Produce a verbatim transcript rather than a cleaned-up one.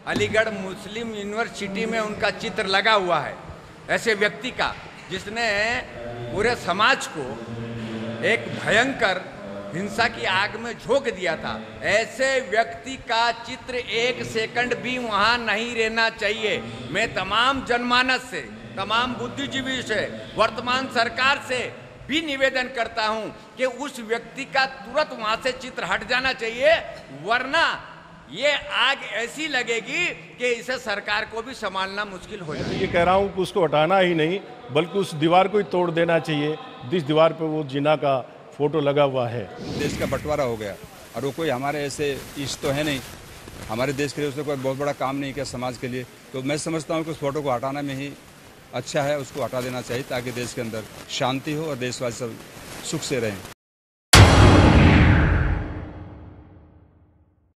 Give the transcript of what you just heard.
अलीगढ़ मुस्लिम university में उनका चित्र लगा हुआ है, ऐसे व्यक्ति का जिसने पूरे समाज को एक भयंकर हिंसा की आग में झोंक दिया था, ऐसे व्यक्ति का चित्र एक सेकंड भी वहां नहीं रहना चाहिए। मैं तमाम जनमानस से, तमाम बुद्धिजीवी से, वर्तमान सरकार से भी निवेदन करता हूं कि उस व्यक्ति का तुरंत वहां से चित्र हट जाना चाहिए, वरना ये आग ऐसी लगेगी कि इसे सरकार को भी संभालना मुश्किल हो जाएगा। ये कह रहा हूं कि उसको हटाना ही नहीं बल्कि उस दीवार को ही तोड़ देना चाहिए जिस दीवार पर वो जिन्ना का फोटो लगा हुआ है। देश का बंटवारा हो गया और वो कोई हमारे ऐसे इष्ट तो है नहीं, हमारे देश के लिए उसने कोई बहुत बड़ा काम नहीं किया समाज के लिए, तो मैं समझता हूँ कि उस फोटो को हटाना में ही अच्छा है, उसको हटा देना चाहिए ताकि देश के अंदर शांति हो और देशवासी सब सुख से रहें।